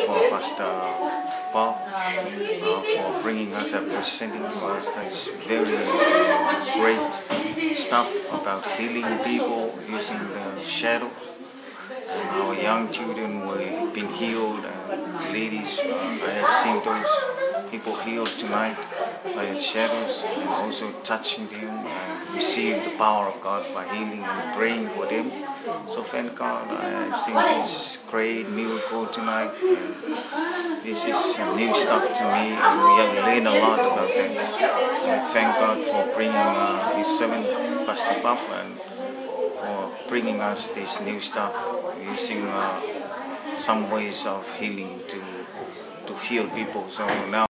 for Pastor Paul for bringing us and presenting to us this very great stuff about healing people using the shadow. And our young children were being healed, and ladies, I have seen those people healed tonight by the shadows, and also touching them and receive the power of God by healing and praying for them. So thank God, I have seen this great miracle tonight, and this is new stuff to me, and we have learned a lot about that. And thank God for bringing His servant, Pastor Bob, and for bringing us this new stuff, using some ways of healing to heal people. So now